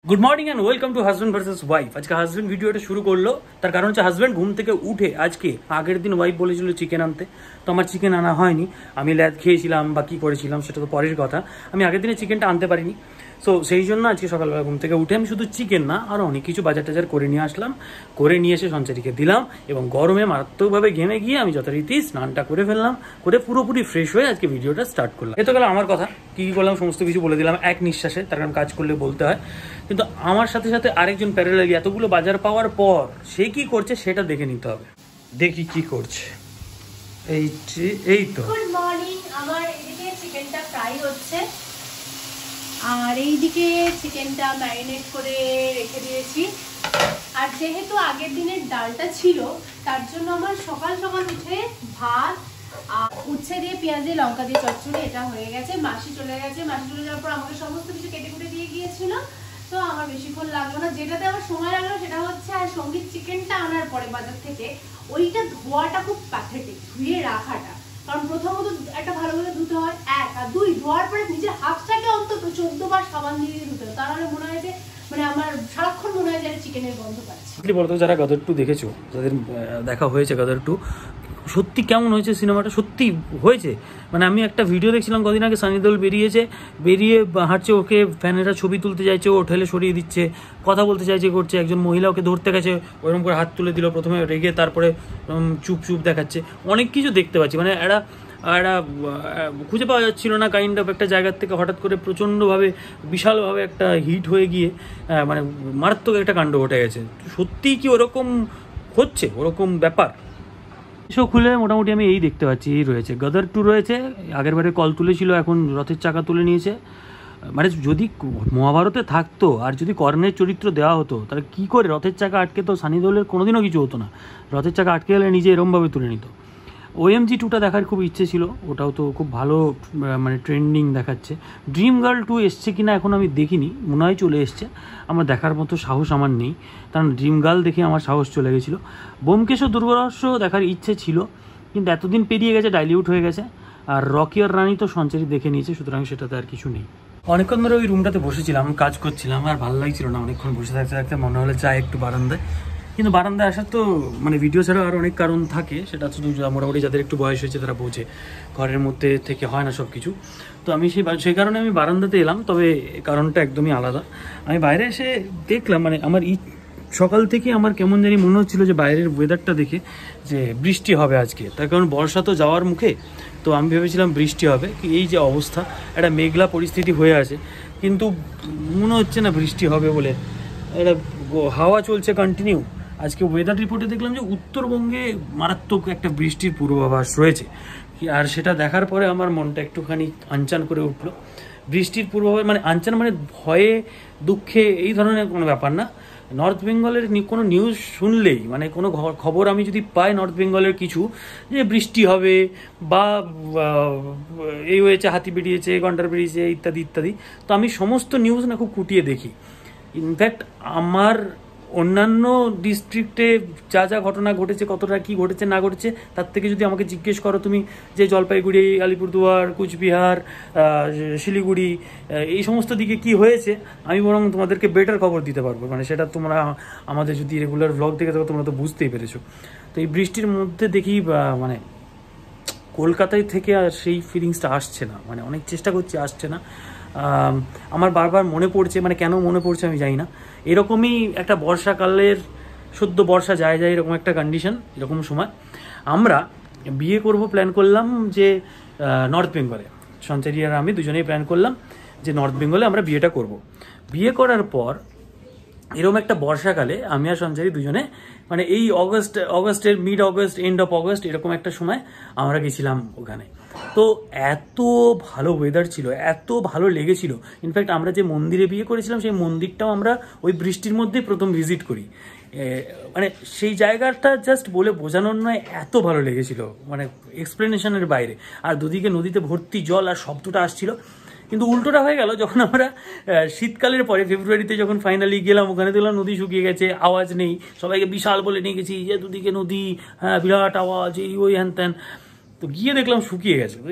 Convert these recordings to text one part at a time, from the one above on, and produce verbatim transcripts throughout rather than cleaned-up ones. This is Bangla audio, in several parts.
Good morning and welcome to husband versus wife. আজকে হাজব্যান্ড ভিডিওটা শুরু করলো, তার কারণ হচ্ছে হাজব্যান্ড ঘুম থেকে উঠে আজকে আগের দিন ওয়াইফ বলেছিল চিকেন আনতে, তো আমার চিকেন আনা হয়নি। আমি ল্যাদ খেয়েছিলাম বা কী করেছিলাম সেটা তো পরের কথা, আমি আগের দিনে চিকেনটা আনতে পারিনি। সো সেই জন্য আজকে সকালবেলা ঘুম থেকে উঠে আমি শুধু চিকেন না আরও অনেক কিছু বাজার টাজার করে নিয়ে আসলাম, করে নিয়ে এসে সঞ্চারীকে দিলাম এবং গরমে মারাত্মকভাবে ঘেমে গিয়ে আমি যথারীতি স্নানটা করে ফেললাম, করে পুরোপুরি ফ্রেশ হয়ে আজকে ভিডিওটা স্টার্ট করলাম। এ তো গেল আমার কথা, কী কী করলাম সমস্ত কিছু বলে দিলাম এক নিঃশ্বাসে, তার কারণ কাজ করলে বলতে হয়। কিন্তু আমার সাথে সাথে আরেকজন প্যারালালি এতগুলো বাজার পাওয়ার পর সে কি করছে সেটা দেখে নিতে হবে। দেখি কি করছে। এই এই তো গুড মর্নিং। আমার এদিকে চিকেনটা ফ্রাই হচ্ছে আর এইদিকে চিকেনটা ম্যারিনেট করে রেখে দিয়েছি। আর যেহেতু আগের দিনের ডালটা ছিল তার জন্য আমার সকাল সকাল উঠে ভাত আর উচ্ছে দিয়ে পেঁয়াজ দিয়ে লঙ্কা দিয়ে চচ্চড়ি এটা হয়ে গেছে। মাসি চলে গেছে, মাসি চলে যাওয়ার পর আমাকে সমস্ত কিছু কেটে কুটে দিয়ে গিয়েছিল, তো আমার বেশিক্ষণ লাগলো না। যেটাতে আমার সময় লাগলো সেটা হচ্ছে আর সঙ্গীত চিকেনটা আনার পরে বাজার থেকে ওইটা ধোয়াটা খুব প্যাথেটিক, ধুয়ে রাখাটা। কারণ প্রথমত একটা ভালো করে ধুতে হয় এক, আর দুই ধোয়ার পরে নিজের হাতটাকে অন্তত চোদ্দ বার সাবান দিয়ে দিয়ে ধুতে হয়, তাহলে মনে হয় যে মানে আমার সারাক্ষণ মনে হয় যে চিকেনের গন্ধ পাচ্ছি। বলতো যারা গদর টু দেখেছো, যাদের দেখা হয়েছে গদর টু, সত্যি কেমন হয়েছে সিনেমাটা? সত্যি হয়েছে মানে আমি একটা ভিডিও দেখছিলাম কদিন আগে, সানি দেওল বেরিয়েছে, বেরিয়ে হাঁটছে, ওকে ফ্যানেরা ছবি তুলতে চাইছে, ও ঠেলে সরিয়ে দিচ্ছে, কথা বলতে চাইছে করছে, একজন মহিলা ওকে ধরতে গেছে, ওরকম করে হাত তুলে দিল, প্রথমে রেগে তারপরে চুপ চুপ দেখাচ্ছে, অনেক কিছু দেখতে পাচ্ছি। মানে একটা একটা খুঁজে পাওয়া যাচ্ছিল না কাইন্ড অফ একটা জায়গার থেকে হঠাৎ করে প্রচণ্ডভাবে বিশালভাবে একটা হিট হয়ে গিয়ে মানে মারাত্মক একটা কাণ্ড ঘটে গেছে। সত্যিই কি ওরকম হচ্ছে, ওরকম ব্যাপার? শো খুলে মোটামুটি আমি এই দেখতে পাচ্ছি, এই রয়েছে গদর টু রয়েছে, আগের বারে কল তুলেছিল, এখন রথের চাকা তুলে নিয়েছে। মানে যদি মহাভারতে থাকতো আর যদি কর্ণের চরিত্র দেওয়া হতো তাহলে কী করে রথের চাকা আটকে, তো সানি দেওলের কোনোদিনও কিছু হতো না, রথের চাকা আটকে গেলে নিজে এরমভাবে তুলে নিত। ওএমজি টুটা দেখার খুব ইচ্ছে ছিল, ওটাও তো খুব ভালো মানে ট্রেন্ডিং দেখাচ্ছে। ড্রিম গার্ল টু এসছে কিনা এখন আমি দেখিনি, মনে হয় চলে এসছে, আমার দেখার মতো সাহস আমার নেই, কারণ ড্রিম গার্ল দেখে আমার সাহস চলে গেছিলো। ব্যোমকেশ ও দুর্গরহস্য দেখার ইচ্ছে ছিল, কিন্তু এতদিন পেরিয়ে গেছে, ডাইলিউট হয়ে গেছে। আর রকি আর রানী তো সঞ্চারী দেখে নিয়েছে, সুতরাং সেটাতে আর কিছু নেই। অনেকক্ষণ ধরে ওই রুমটাতে বসেছিলাম, কাজ করছিলাম, আর ভালো লাগছিল না অনেকক্ষণ বসে থাকতে থাকতে, মনে হলে যাই একটু বারান্দায়। কিন্তু বারান্দায় আসার তো মানে ভিডিও ছাড়াও আর অনেক কারণ থাকে, সেটা শুধু মোটামুটি যাদের একটু বয়স হয়েছে তারা বোঝে, ঘরের মধ্যে থেকে হয় না সব কিছু। তো আমি সেই সেই কারণে আমি বারান্দাতে এলাম, তবে কারণটা একদমই আলাদা। আমি বাইরে এসে দেখলাম মানে আমার ই সকাল থেকে আমার কেমন জানি মনে হচ্ছিলো যে বাইরের ওয়েদারটা দেখে যে বৃষ্টি হবে আজকে, তার কারণ বর্ষা তো যাওয়ার মুখে, তো আমি ভেবেছিলাম বৃষ্টি হবে। এই যে অবস্থা, একটা মেঘলা পরিস্থিতি হয়ে আছে, কিন্তু মনে হচ্ছে না বৃষ্টি হবে বলে, একটা হাওয়া চলছে কন্টিনিউ। আজকে ওয়েদার রিপোর্টে দেখলাম যে উত্তরবঙ্গে মারাত্মক একটা বৃষ্টির পূর্বাভাস রয়েছে, আর সেটা দেখার পরে আমার মনটা একটুখানি আনচান করে উঠলো। বৃষ্টির পূর্বাভাস মানে আনচান মানে ভয়ে দুঃখে এই ধরনের কোনো ব্যাপার না। নর্থ বেঙ্গলের কোনো নিউজ শুনলেই মানে কোনো খবর আমি যদি পাই নর্থ বেঙ্গলের কিছু, যে বৃষ্টি হবে বা এই হয়েছে, হাতি বেরিয়েছে, গন্ডার বেরিয়েছে ইত্যাদি ইত্যাদি, তো আমি সমস্ত নিউজ না খুব খুঁটিয়ে দেখি। ইনফ্যাক্ট আমার অন্যান্য ডিস্ট্রিক্টে যা যা ঘটনা ঘটেছে, কতটা কী ঘটেছে না ঘটেছে, তার থেকে যদি আমাকে জিজ্ঞেস করো তুমি যে জলপাইগুড়ি, আলিপুরদুয়ার, কুচবিহার, শিলিগুড়ি এই সমস্ত দিকে কি হয়েছে, আমি বরং তোমাদেরকে বেটার খবর দিতে পারবো। মানে সেটা তোমরা আমাদের যদি রেগুলার ভ্লগ দেখে থাকো তোমরা তো বুঝতেই পেরেছো। তো এই বৃষ্টির মধ্যে দেখি মানে কলকাতায় থেকে আর সেই ফিলিংসটা আসছে না, মানে অনেক চেষ্টা করছি, আসছে না। আমার বারবার মনে পড়ছে, মানে কেন মনে পড়ছে আমি জানি না, এরকমই একটা বর্ষাকালের সদ্য বর্ষা যায় যায় এরকম একটা কন্ডিশন, এরকম সময় আমরা বিয়ে করব প্ল্যান করলাম যে নর্থ বেঙ্গলে, সঞ্চারী আর আমি দুজনেই প্ল্যান করলাম যে নর্থ বেঙ্গলে আমরা বিয়েটা করব। বিয়ে করার পর এরকম একটা বর্ষাকালে আমি আর সঞ্চারী দুজনে মানে এই অগস্ট অগস্টের mid August end of August এরকম একটা সময় আমরা গেছিলাম ওখানে। তো এত ভালো ওয়েদার ছিল, এত ভালো লেগেছিল। ইনফ্যাক্ট আমরা যে মন্দিরে বিয়ে করেছিলাম সেই মন্দিরটাও আমরা ওই বৃষ্টির মধ্যেই প্রথম ভিজিট করি। মানে সেই জায়গাটা জাস্ট বলে বোঝানোর নয়, এত ভালো লেগেছিল, মানে এক্সপ্লেনেশনের বাইরে। আর দুদিকে নদীতে ভর্তি জল আর শব্দটা আসছিল। কিন্তু উল্টোটা হয়ে গেল যখন আমরা শীতকালের পরে ফেব্রুয়ারিতে যখন ফাইনালি গেলাম, ওখানে দেখলাম নদী শুকিয়ে গেছে, আওয়াজ নেই, সবাইকে বিশাল বলে নিয়ে গেছি যে দুদিকে নদী, হ্যাঁ বিরাট আওয়াজ, এই ওই হ্যান ত্যান। তো গিয়ে দেখলাম শুকিয়ে গেছে। এই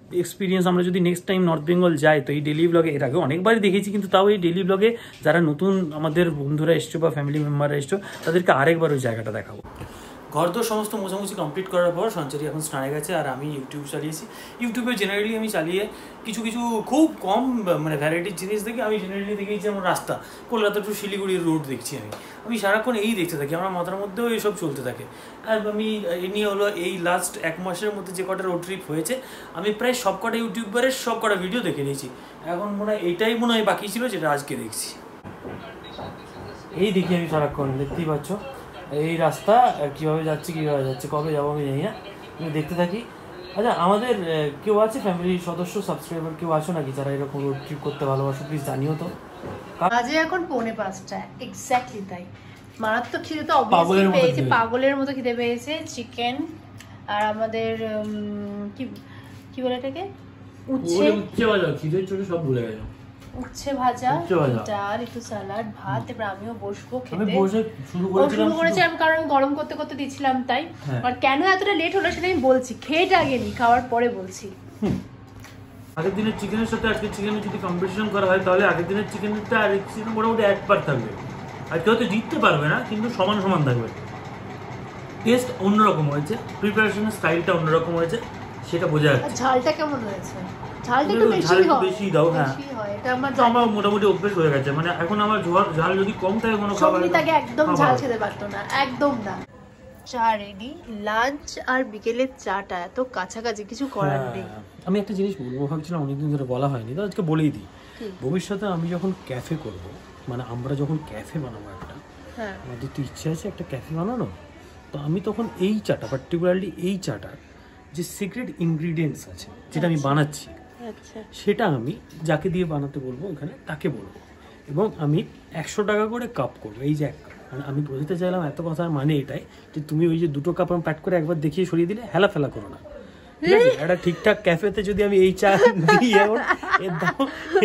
এক্সপিরিয়েন্স, আমরা যদি নেক্সট টাইম নর্থ বেঙ্গল যাই তো এই ডেলি ব্লগে, এর আগে অনেকবারই দেখেছি, কিন্তু তাও এই ডেলি ব্লগে যারা নতুন আমাদের বন্ধুরা এসছো বা ফ্যামিলি মেম্বাররা এসছো তাদেরকে আরেকবার ওই জায়গাটা দেখাবো। ঘর তো সমস্ত মোছামুছি কমপ্লিট করার পর সঞ্চারি এখন স্নানে গেছে, আর আমি ইউটিউব চালিয়েছি। ইউটিউবে জেনারেলি আমি চালিয়ে কিছু কিছু খুব কম মানে ভ্যারাইটির জিনিস দেখি। আমি জেনারেলি দেখেছি যেমন রাস্তা, কলকাতা টু শিলিগুড়ির রোড দেখছি আমি আমি সারাক্ষণ এই দেখতে থাকি, আমার মাথার মধ্যেও এইসব চলতে থাকে। আর আমি এ নিয়ে হলো এই লাস্ট এক মাসের মধ্যে যে কটা রোড ট্রিপ হয়েছে আমি প্রায় সব কটা ইউটিউবারের সব কটা ভিডিও দেখে নিয়েছি। এখন মনে হয় এইটাই মনে হয় বাকি ছিল যেটা আজকে দেখছি। এই দেখি আমি সারাক্ষণ, দেখতেই পাচ্ছ এই রাস্তা কীভাবে যাচ্ছে কীভাবে যাচ্ছে, কবে যাবো আমি জানি না, আমি দেখতে থাকি। আচ্ছা, আমাদের কেউ আছে ফ্যামিলির সদস্য সাবস্ক্রাইবার কেউ আছো নাকি যারা এরকম রোড ট্রিপ করতে ভালোবাসো? প্লিজ জানিও তো। আজে এখন পৌনে পাঁচটা, এক্স্যাক্টলি তাই। মারাত্মক খিদে তো অবভিয়াসলি পেয়েছে, পাগলের মতো খিদে পেয়েছে। চিকেন আর আমাদের কি কি বলে এটাকে, উচ্ছে উচ্ছে ভাজা, খিদের চোটে সব ভুলে গেছো। উচ্ছে ভাজা, ডাল, একটু স্যালাড, ভাত। এবার আমিও বসবো খেতে। আমি বসে শুরু করেছিলাম কারণ আমি গরম করতে করতে দিচ্ছিলাম তাই। আর কেন এতটা লেট হলো সেটা আমি বলছি, খেয়ে আগে নি, খাওয়ার পরে বলছি। আগের দিনের চিকেনের সাথে আজকে চিকেনের যদি কম্পিটিশন করা হয় তাহলে আগের দিনের চিকেনটা আর চিকেন মোটামুটি এক পার থাকবে। আর কেউ তো জিততে পারবে না, কিন্তু সমান সমান থাকবে। টেস্ট অন্যরকম হয়েছে, প্রিপারেশনের স্টাইলটা অন্যরকম হয়েছে, সেটা বোঝা যাচ্ছে। ঝালটা কেমন হয়েছে? ঝালটা একটু বেশি হয়, বেশি দাও। হ্যাঁ, এটা আমার তো আমার মোটামুটি অভ্যেস হয়ে গেছে। মানে এখন আমার ঝাল যদি কম থাকে কোনো খাবার, সঙ্গীতাকে একদম ঝাল খেতে পারতো না, একদম না। চা রেডি, লাঞ্চ আর বিকেলের চাটা এত কাছাকাছি, কিছু করার নেই। আমি একটা জিনিস বলবো ভাবছিলাম, অনেকদিন ধরে বলা হয়নি, তো আজকে বলেই দিই। ভবিষ্যতে আমি যখন ক্যাফে করব, মানে আমরা যখন ক্যাফে বানাবো একটা, আমাদের তো ইচ্ছে আছে একটা ক্যাফে বানানো, তো আমি তখন এই চাটা, পার্টিকুলারলি এই চাটার যে সিক্রেট ইনগ্রিডিয়েন্টস আছে যেটা আমি বানাচ্ছি, সেটা আমি যাকে দিয়ে বানাতে বলবো ওখানে তাকে বলবো, এবং আমি একশো টাকা করে কাপ করবো। এই যে এক কাপ, মানে আমি বোঝাতে চাইলাম এত কথার মানে এটাই যে তুমি ওই যে দুটো কাপ আমি প্যাক করে একবার দেখিয়ে সরিয়ে দিলে হেলা ফেলা করো না, ঠিক আছে? একটা ঠিকঠাক ক্যাফেতে যদি আমি এই চা দিই, এখন এর দাম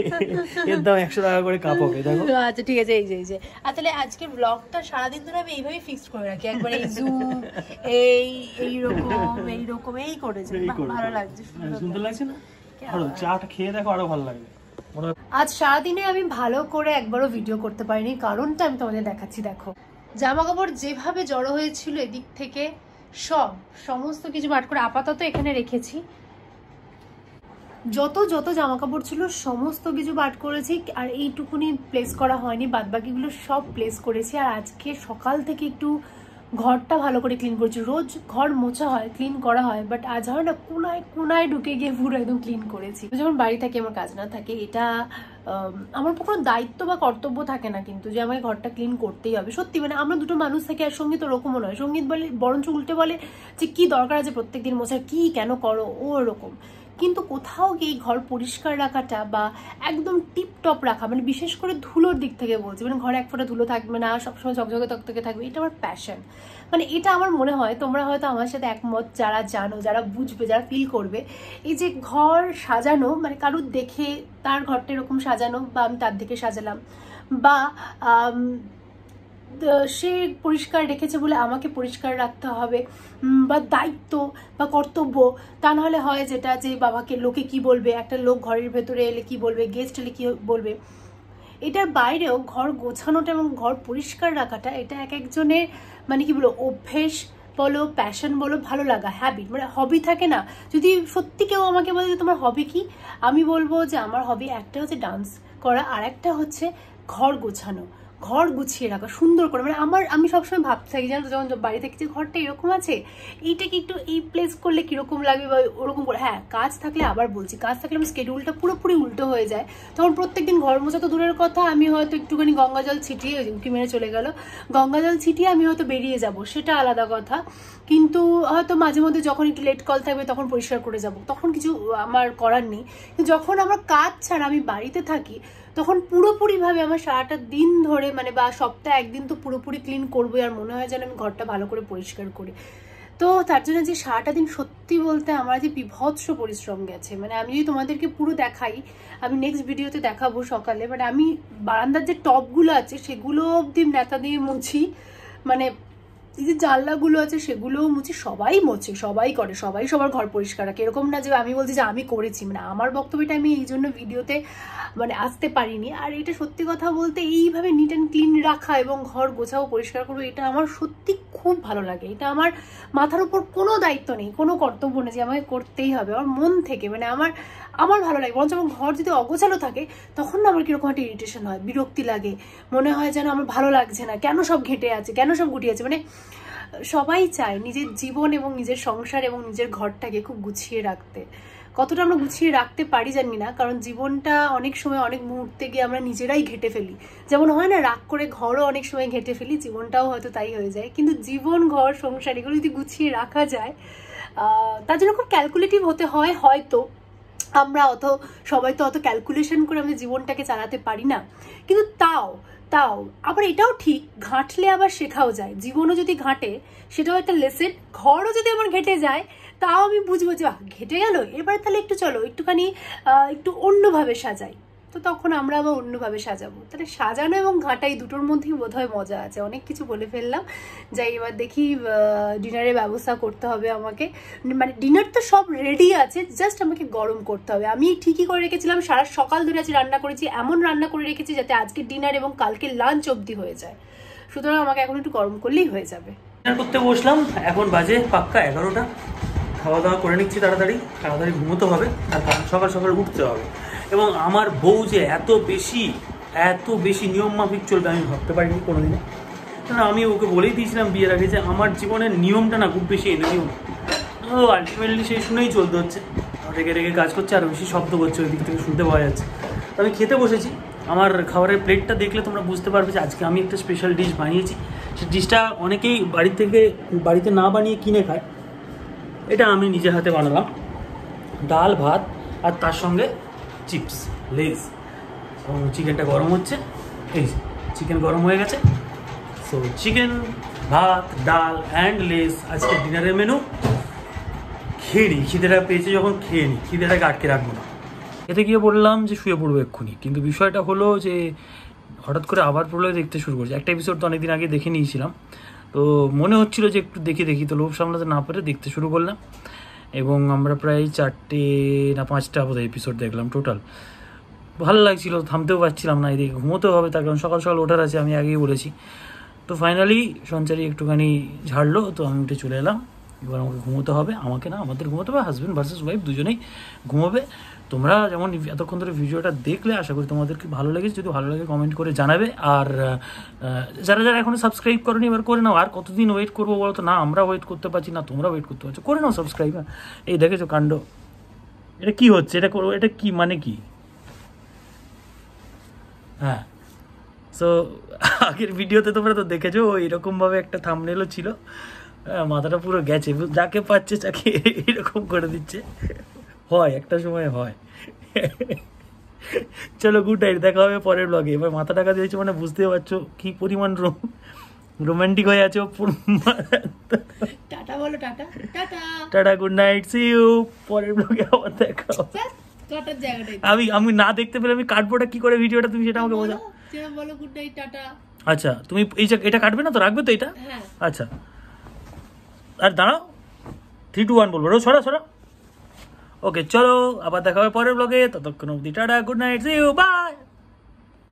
এর দাম একশো টাকা করে কাপ হবে, দেখো। আচ্ছা ঠিক আছে, এই যে এই যে তাহলে আজকে ব্লগটা সারাদিন ধরে আমি এইভাবে ফিক্সড করে রাখি, একবার এই জুম এই এইরকম এইরকম এই করেছে, ভালো লাগছে, সুন্দর লাগছে না? আরো চাটা খেয়ে দেখো, আরো ভালো লাগবে। আজ সারাদিনে আমি ভালো করে একবারও ভিডিও করতে পারিনি, কারণটা আমি তোমাদের দেখাচ্ছি। দেখো, জামা কাপড় যেভাবে জড়ো হয়েছিল এদিক থেকে সব সমস্ত কিছু বাট করে আপাতত এখানে রেখেছি। যত যত জামা কাপড় ছিল সমস্ত কিছু বাট করেছি, আর এইটুকুনি প্লেস করা হয়নি, বাদ বাকিগুলো সব প্লেস করেছি। আর আজকে সকাল থেকে একটু ঘরটা ভালো করে ক্লিন করছি। রোজ ঘর মোছা হয়, ক্লিন করা হয়, বাট আজ হয় না, কোনায় কোনায় ঢুকে গিয়ে পুরো একদম ক্লিন করেছি। যখন বাড়ি থাকে আমার কাজ না থাকে, এটা আমার কোনো দায়িত্ব বা কর্তব্য থাকে না কিন্তু যে আমাকে ঘরটা ক্লিন করতেই হবে। সত্যি মানে আমরা দুটো মানুষ থাকি, আর সঙ্গীত ওরকমও নয়। সঙ্গীত বলে বরঞ্চ উল্টে বলে যে কি দরকার আছে প্রত্যেকদিন মোছা, কি কেন করো, ও ওরকম। কিন্তু কোথাও গিয়ে ঘর পরিষ্কার রাখাটা বা একদম টিপটপ রাখা, মানে বিশেষ করে ধুলোর দিক থেকে বলছি, মানে ঘরে এক ফোঁটা ধুলো থাকবে না, সবসময় ঝকঝকে তকতকে থাকবে, এটা আমার প্যাশন। মানে এটা আমার মনে হয় তোমরা হয়তো আমার সাথে একমত, যারা জানো, যারা বুঝবে, যারা ফিল করবে। এই যে ঘর সাজানো, মানে কারুর দেখে তার ঘরটা এরকম সাজানো, বা আমি তার দিকে সাজালাম, বা সে পরিষ্কার রেখেছে বলে আমাকে পরিষ্কার রাখতে হবে, বা দায়িত্ব বা কর্তব্য, তা নাহলে হয় যেটা যে বাবাকে লোকে কি বলবে, একটা লোক ঘরের ভেতরে এলে কি বলবে, গেস্ট এলে কি বলবে। এটার বাইরেও ঘর গোছানোটা এবং ঘর পরিষ্কার রাখাটা, এটা এক একজনের মানে কি বলো, অভ্যেস বলো, প্যাশন বলো, ভালো লাগা, হ্যাবিট, মানে হবি থাকে না। যদি সত্যি কেউ আমাকে বলে যে তোমার হবি কি, আমি বলবো যে আমার হবি একটা হচ্ছে ডান্স করা, আর একটা হচ্ছে ঘর গোছানো, ঘর গুছিয়ে রাখা সুন্দর করে। মানে আমার আমি সবসময় ভাবতে থাকি, জানো, যখন বাড়ি থেকে যে ঘরটা এরকম আছে, এইটাকে একটু এই প্লেস করলে কিরকম লাগবে বা ওরকম করে। হ্যাঁ, কাজ থাকলে আবার বলছি, কাজ থাকলে আমার স্কেডিউলটা পুরোপুরি উল্টো হয়ে যায়, তখন প্রত্যেকদিন ঘর মোছা তো দূরের কথা, আমি হয়তো একটুখানি গঙ্গা জল ছিটিয়ে, উঁকি মেরে চলে গেল, গঙ্গা জল ছিটিয়ে আমি হয়তো বেরিয়ে যাব, সেটা আলাদা কথা। কিন্তু হয়তো মাঝে মধ্যে যখন একটু লেট কল থাকবে তখন পরিষ্কার করে যাব, তখন কিছু আমার করার নেই। কিন্তু যখন আমার কাজ ছাড়া আমি বাড়িতে থাকি, তখন পুরোপুরিভাবে আমার সারাটা দিন ধরে, মানে বা সপ্তাহে একদিন তো পুরোপুরি ক্লিন করবো, আর মনে হয় যেন আমি ঘরটা ভালো করে পরিষ্কার করি। তো তার জন্য যে সারাটা দিন সত্যি বলতে আমার যে বিভৎস পরিশ্রম গেছে, মানে আমি যদি তোমাদেরকে পুরো দেখাই, আমি নেক্সট ভিডিওতে দেখাবো সকালে, মানে আমি বারান্দার যে টবগুলো আছে সেগুলো অবধি নেতা দিয়ে মুছি, মানে এই যে জানলাগুলো আছে সেগুলোও মুছি, সবাই মোছে, সবাই করে, সবাই সবার ঘর পরিষ্কার রাখে। এরকম না যে আমি বলছি যে আমি করেছি, মানে আমার বক্তব্যটা আমি এই জন্য ভিডিওতে মানে আসতে পারিনি। আর এটা সত্যি কথা বলতে এইভাবে নিট অ্যান্ড ক্লিন রাখা এবং ঘর গোছাও পরিষ্কার করবো, এটা আমার সত্যি খুব ভালো লাগে। এটা আমার মাথার উপর কোনো দায়িত্ব নেই, কোনো কর্তব্য নেই যে আমাকে করতেই হবে, আমার মন থেকে মানে আমার আমার ভালো লাগে। বরঞ্চ আমার ঘর যদি অগোছালো থাকে তখন না আমার কিরকম একটা ইরিটেশন হয়, বিরক্তি লাগে, মনে হয় যেন আমার ভালো লাগছে না, কেন সব ঘেঁটে আছে, কেন সব গুটিয়ে আছে। মানে সবাই চায় নিজের জীবন এবং নিজের সংসার এবং নিজের ঘরটাকে খুব গুছিয়ে রাখতে। কতটা আমরা গুছিয়ে রাখতে পারি জানি না, কারণ জীবনটা অনেক সময় অনেক মুহূর্তে গিয়ে আমরা নিজেরাই ঘেঁটে ফেলি। যেমন হয় না রাগ করে ঘরও অনেক সময় ঘেঁটে ফেলি, জীবনটাও হয়তো তাই হয়ে যায়। কিন্তু জীবন, ঘর, সংসার এগুলো যদি গুছিয়ে রাখা যায়, তার জন্য খুব ক্যালকুলেটিভ হতে হয় হয়তো। আমরা অত সবাই তো অত ক্যালকুলেশন করে আমাদের জীবনটাকে চালাতে পারি না, কিন্তু তাও তাও আবার এটাও ঠিক, ঘাঁটলে আবার শেখাও যায়। জীবনও যদি ঘাঁটে সেটাও একটা লেসেন, ঘরও যদি আমার ঘেঁটে যায় তাও আমি বুঝবো যে ঘেঁটে গেল, এবার তাহলে একটু চলো একটুখানি একটু অন্যভাবে সাজাই। তো তখন আমরা আবার অন্যভাবে সাজাবো। তাহলে সাজানো এবং ঘাঁটাই দুটোর মধ্যেই বোধহয় মজা আছে। অনেক কিছু বলে ফেললাম, যাই এবার দেখি ডিনারের ব্যবস্থা করতে হবে আমাকে। মানে ডিনার তো সব রেডি আছে, জাস্ট আমাকে গরম করতে হবে। আমি ঠিকই করে রেখেছিলাম, সারা সকাল ধরে আজ রান্না করেছি, এমন রান্না করে রেখেছি যাতে আজকে ডিনার এবং কালকে লাঞ্চ অবধি হয়ে যায়। সুতরাং আমাকে এখন একটু গরম করলেই হয়ে যাবে। ডিনার করতে বসলাম, এখন বাজে পাক্কা এগারোটা। খাওয়া দাওয়া করে নিচ্ছি তাড়াতাড়ি, তাড়াতাড়ি ঘুমোতে হবে আর সকাল সকাল উঠতে হবে। এবং আমার বউ যে এত বেশি এত বেশি নিয়ম মাফিক চলবে আমি ভাবতে পারিনি কোনোদিনে। কারণ আমি ওকে বলেই দিয়েছিলাম বিয়ের আগে যে আমার জীবনের নিয়মটা না খুব বেশি এনে নিয়ম। ও আলটিমেটলি সেই শুনেই চলতে হচ্ছে, রেগে রেগে কাজ করছে আর বেশি শব্দ করছে, ওই দিক থেকে শুনতে পাওয়া যাচ্ছে। তো আমি খেতে বসেছি, আমার খাবারের প্লেটটা দেখলে তোমরা বুঝতে পারবে যে আজকে আমি একটা স্পেশাল ডিশ বানিয়েছি। সেই ডিশটা অনেকেই বাড়ি থেকে বাড়িতে না বানিয়ে কিনে খায়, এটা আমি নিজে হাতে বানালাম। ডাল ভাত আর তার সঙ্গে চিপস, লেস, এবং চিকেনটা গরম হচ্ছে। এই চিকেন গরম হয়ে গেছে। সো চিকেন, ভাত, ডাল অ্যান্ড লেস আজকে ডিনারের মেনু। খেয়ে নিই, খিদেটা পেয়েছে যখন খেয়ে নিই, খিদেটাকে আটকে রাখবো না। এতে গিয়ে বললাম যে শুয়ে পড়বো এক্ষুনি, কিন্তু বিষয়টা হলো যে হঠাৎ করে আবার প্রলয় দেখতে শুরু করছে। একটা এপিসোড তো অনেকদিন আগে দেখে নিয়েছিলাম, তো মনে হচ্ছিল যে একটু দেখে দেখি, তো লোভ সামলাতে না পেরে দেখতে শুরু করলাম। এবং আমরা প্রায় চারটে না পাঁচটা বোধহয় এপিসোড দেখলাম টোটাল। ভালো লাগছিল, থামতেও পারছিলাম না, এদিকে ঘুমোতেও হবে, তার কারণ সকাল সকাল ওঠার আছে, আমি আগেই বলেছি। তো ফাইনালি সঞ্চারি একটুখানি ঝাড়লো, তো আমি উঠে চলে এলাম। এবার আমাকে ঘুমোতে হবে, আমাকে না আমাদের ঘুমোতে হবে, হাজব্যান্ড ভার্সেস ওয়াইফ দুজনেই ঘুমোবে। তোমরা যেমন এতক্ষণ ধরে ভিডিওটা দেখলে, আশা করি তোমাদেরকে ভালো লেগেছে। যদি ভালো লাগে কমেন্ট করে জানাবে। আর যারা যারা এখনো সাবস্ক্রাইব করোনি এবার করে নাও। আর কতদিন ওয়েট করবো বলো তো? না আমরা ওয়েট করতে পারছি না, তোমরা ওয়েট করতে পারছো, করে নাও সাবস্ক্রাইব। এই দেখেছো কাণ্ড, এটা কি হচ্ছে, এটা করবো, এটা কি মানে কি? হ্যাঁ, সো আগের ভিডিওতে তোমরা তো দেখেছো এরকমভাবে একটা থাম্বনেলও ছিল। মাথাটা পুরো গেছে, যাকে পাচ্ছে তাকে এরকম করে দিচ্ছে। হয় একটা সময় হয়। চলো গুড নাইট, দেখা হবে পরের ব্লগে। এবার মাথা টাকা দিয়েছে মানে বুঝতে পারছো কি পরিমাণ রোমান্টিক হয়ে আছে। টাটা বলো, tata tata tata, good night, see you. পরের ব্লগে আবার দেখা হবে। আমি আমি না দেখতে পেলে আমি কাটবোটা কি করে ভিডিওটা, তুমি সেটা আমাকে বোঝাও। বলো গুড নাইট, টাটা। আচ্ছা তুমি এই এটা কাটবে না তো, রাখবে তো এটা? আচ্ছা, আর দাঁড়াও, থ্রি টু ওয়ান বলবো, সরা সরা। ওকে চলো, আবার দেখা হবে পরের ব্লগে। ততক্ষণ অবধি tata, good night, see you, by.